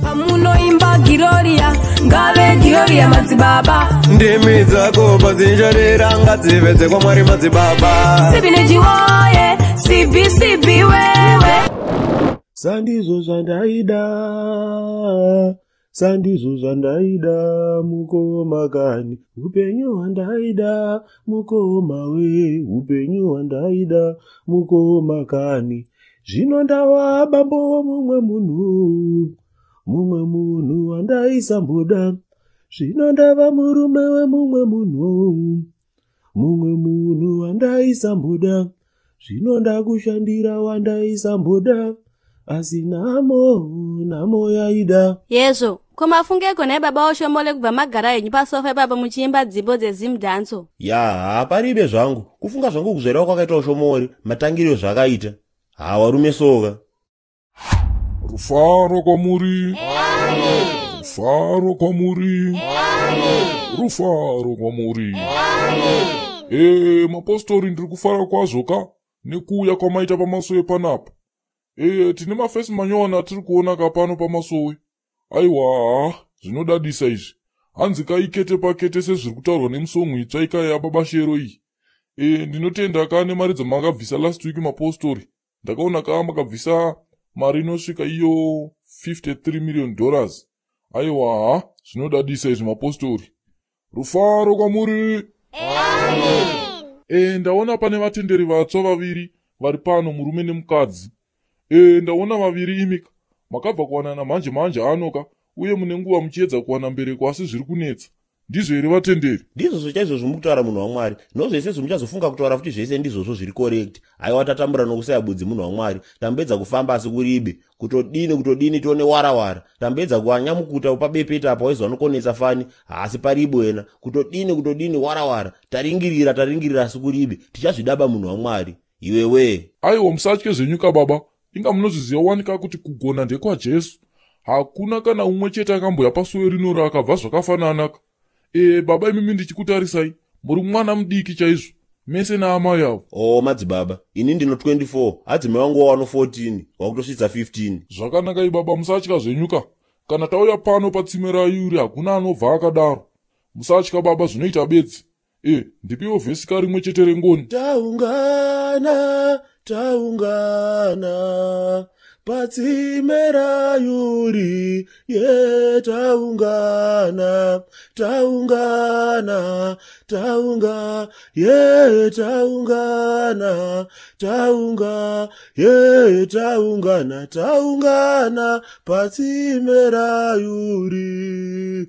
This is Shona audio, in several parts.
Pamunoimba Gloria, ngave Gloria madzibaba. Ndimi dzako pazinjarira ngadziveze kwa Mwari madzibaba. Sibinejiwoye, sibi wewe. Sandizo zandaida mukoma kani upenyu wandaida mukoma we upenyu wandaida mukoma kani zvino ndawa bambo mumwe munhu wandaisamboda zvino ndava murume wemumwe munhu wandaisamboda zvino ndakushandira wandaisamboda asi namo yaida. Yezo, koma fungeko naye baba Oshomole kubva magara yenyu pasofa ipapo muchiimba dzimbo dzezimdanso. Ya, paribe zvangu. Kufunga zvangu kuzverawo kwakaita Oshomole, matangiro zvakaita. Warume soka. Rufaro kwamuri. Rufaro kwamuri. Rufaro kwamuri. Mapostori ndiri kufara kwazvo ka nekuuya kwamaita pamasowe panapa. Tine mafesi manyowani tiri kuona kapano pamasowe. Aiwa, zvinodadisa izvi. Hanzi kaikete pakete sezviri kutaurwa nemusongo itsva ikaya baba shero iyi. Ndinotenda kane mari dzamakabvisa last week mapostori. Ndakaona ka makabvisa mari inosvika iyo $53 million. Aiwa, zvinodadisa izvi mapostori. Rufaro kwamuri. Ndaona pane vatenderi vatsva vaviri vari pano, murume nemukadzi. Ndaona vaviri imika. Makabva kuwanana manje anoka, uye mune nguva muchiedza kuwana mbereko asi zviri kunetsa. Ndizvo here vatenderi? Ndizvo chaizvo zvimukutaura munhu waMwari. Nozvese zvimuchazofunga kutaura futi zvese ndizvozvo zviri correct. Aiwa tatambura nokusaya budzi munhu waMwari. Tambedza kufamba asi kuribe. Kutodini tione warawara. Tambedza kuanyamukuta upabepeta apa waizo anokonesa fani. Asi paribo ena. Kutodini warawara. Taringirira asi kuribe. Tichazvidaba munhu waMwari. Iwewe. Aiwa musatye zvenyuka baba. Inga munozviziva wanika kuti kugona ndekwa Jesu. Hakuna kana umwe chete akamboya pasuwe rino akabva zvakafanana. Baba imimi ndichikutarisai. Muri mwana mudiki chaizvo. Mese naamai avo. Madzibaba. Ini ndino 24. Adzimai wangu wano 14. Wakutosvitsa 15. Zvakanaka ibaba, musatya zvenyuka. Kana tauya pano patsime rayuri hakuna anobva akadaro. Musatya baba, zvinoita bedzi. Ndipiwo vhesika rimwe chete rengoni. Taungana patsime rayuri, taungana patsime rayuri.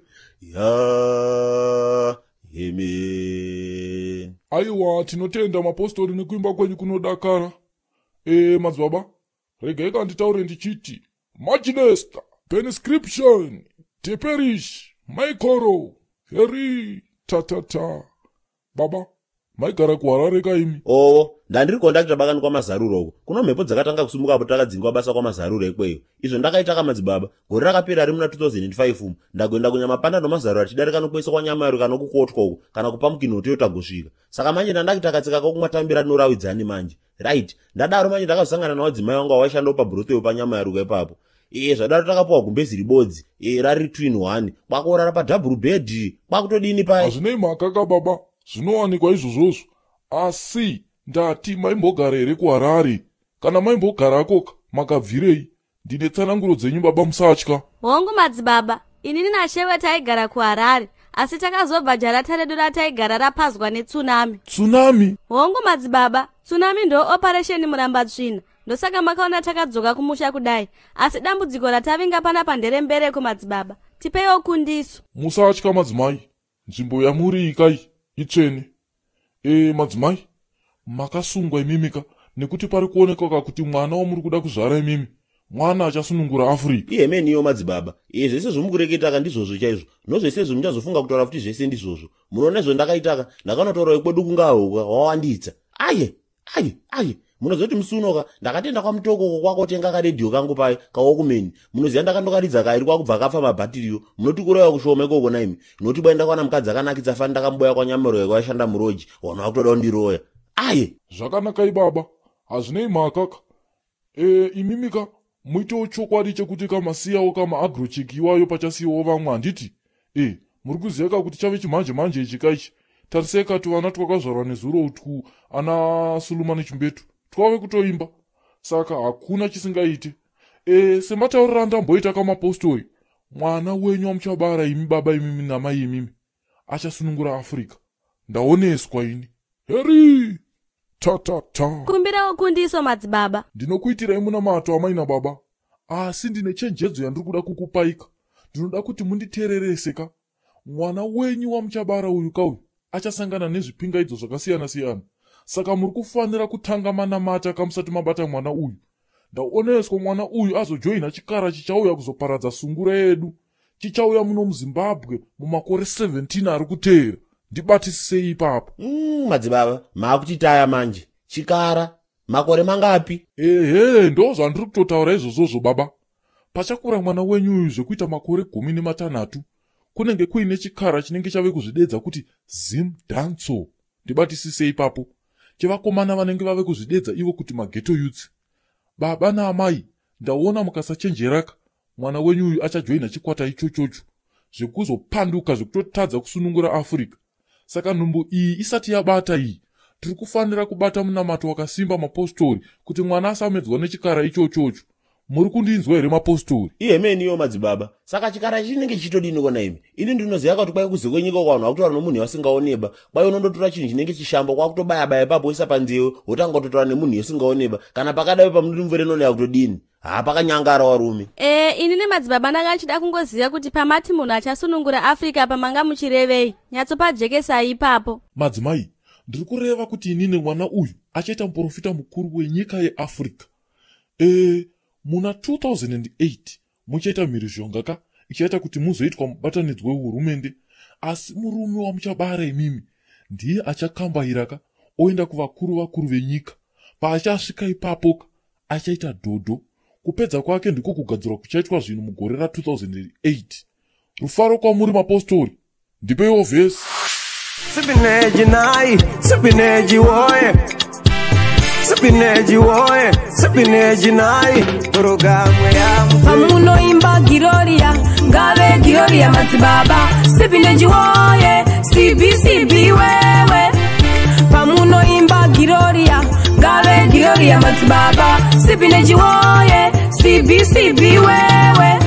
Amen. Aiwa, tinotenda mapostori nekuimba kwenyu kunodakara. Madzibaba, regai kanditaure ndichiti Majinesta, Penscription, Teperish, Maikoro, Heri, Tatata. Baba, maigara kuHarare kaimi? Ndandiri kondakita bakani kwa mazaruro uko. Kuna mhepo dzakatanga kusumuka apo takadzingwa basa kwa mazaruro ekweyo. Izvo ndakaita kamadzibaba. Gore rakapera rimuna 2005 ndagoenda kunyamapanda nomazaruro tidarika nokuisa kwa nyama yaro kana kukotwa uko kana kupa mukino Toyota gosvika. Saka manje ndandakita katsika kumwatambira norawidzani manje. Right. Ndadaro manje ndakazosangana nawadzimai wangu waishanda pabhuroteyo panyama yaro ipapo. Zvadaro takapuwa gumbezi ribodzi. Rari twin one. Kwakorara pa double bed. Kwakutodini pai? Hazvinei makaka baba. Zvinowanikwa izvozvozvo. Asi ndati maimbogara here kuHarare? Kana maimbogarako makabvirei? Ndine tsananguro dzenyu baba, musatya. Hongu madzibaba, inini nashewe taigara kuHarare, asi takazobva jarata redu rataigara rapazwa netsunami. Tsunami? Hongu madzibaba, tsunami ndo operation murambatsvina. Ndosaka makaona takadzoka kumusha kudai, asi dambudziko ratavinga panapa nderembereko madzibaba. Tipeiwo kundiso. Musatya madzimai. Nzvimbo yamuri ikai itsvene. Madzimai, makasungwa imimika nekuti pari kuonekwa kuti mwana wamuri kuda kuzvara imimi mwana achasunungura Afrika. Meniyo madzibaba. Zvese zvomukureketa kandizvozvo chaizvo. Nozvese zvomuchazofunga kutaura kuti zvese ndizvozvo. Munoona izvo ndakaitaka. Ndakanotaura ikwedu kungahoka wawanditsa. Aye. Munozoti musunoka ndakatenda kwa mutoko kwakotenga karedhiyo kangu pai kawokumeni. Munoziya ndakandokaridza kairi kwakubva kafa mabhatiriyo. Munoti kuroya kushoma ikoko naimi. Noti baenda kwana mukadzi akanakidza fani ndakamboya kwa nyamero yakwashanda muroji. Wana wakutoda kundiroya. Aye. Zvakanaka ibaba. Hazvinei makaka. Imimika muitewo chokwadi chekuti kamasiyawo kama agrocheki iwayo pachasiyawo vamwe handiti muri kuziva kuti chave chimanje manje ichi kaichi tarisei kati vana twakazvarwa nezuro utwu ana Sulumani Chimbetu twave kutoimba saka hakuna chisingaite semataurira ndamboita kamapostori mwana wenyu wamuchabara imi baba imimi namai imimi achasunungura Afrika ndaoneswa ini heri kumbirawo kundiso madzibaba ndinokuitirai muna mato amai nababa asi ndine chenjedzo yandiri kuda kukupaika ndinoda kuti munditeerereseka mwana wenyu wamuchabara uyu kauyu achasangana nezvipingaidzo zvakasiyana-siyana saka muri kufanira kutanga manamata kamusati mabata mwana uyu ndaoneswa mwana uyu azojoina chikara chichauya kuzoparadza sungura yedu chichauya muno muZimbabwe mumakore 17 ari kuteera ndibatisisei ipapo madzibaba maakutitaya manje chikara makore mangapi ndo zvandiri kutotaura izvozvozvo baba pachakura mwana wenyu uyu zvekuita makore 16 kunenge kuine chikara chinenge chave kuzvidedza kuti zimdanso ndibatisisei ipapo chevakomana vanenge vave kuzvidedza ivo kuti maghetto youths baba naamai ndaona mukasachenjeraka mwana wenyu uyu achajoina chikwata ichochocho zvekuzopanduka zvekutotadza kusunungura Afrika saka nhumbu iyi isati yabata iyi tiri kufanira kubata munamato wakasimba mapostori kuti mwana asamedzwa nechikara ichochocho muri kundinzwa here mapostori ihemeniyo madzibaba saka chikara chinenge chitodini kona imi ini ndinoziva kuti kwai kuze kwenyika kwanhu akutaura nomunhu wasingaoneba kwai unondotora chinhu chinenge chishambo kwakutobaya-baya paboisa panzeo wotanga kutotaura nemunhu wasingaoneba kana pakadai pamurimvere noneya kutodini pakanyangara warume ini nemadzibaba ndakachida kungoziva kuti pamati munhu achasunungura Afrika pamanga muchirevei nyatsopajekesai ipapo madzimai ndiri kureva kuti inini mwana uyu achaita muprofita mukuru wenyika yeAfrica muna 2008 muchaita mhirizhonga ichaita kuti muzoitwa mubatanidzwe wehurumende asi murume wamuchabara imimi ndiye achakambairaka oenda kuvakuru venyika paachasvika ipapo achaita dhodho kupedza kwake ndiko kugadzirwa kuchaitwa zvinhu mugore ra2008 rufaro kwamuri mapostori ndipeiwo vhesi Sipineji nai, sipineji woye Sipineji nai, programu ya pamunoimba giroria ngave giroria madzibaba sipineji woye CBCB wewe pamunoimba giroria ngave giroria madzibaba sipineji woye CBCB wewe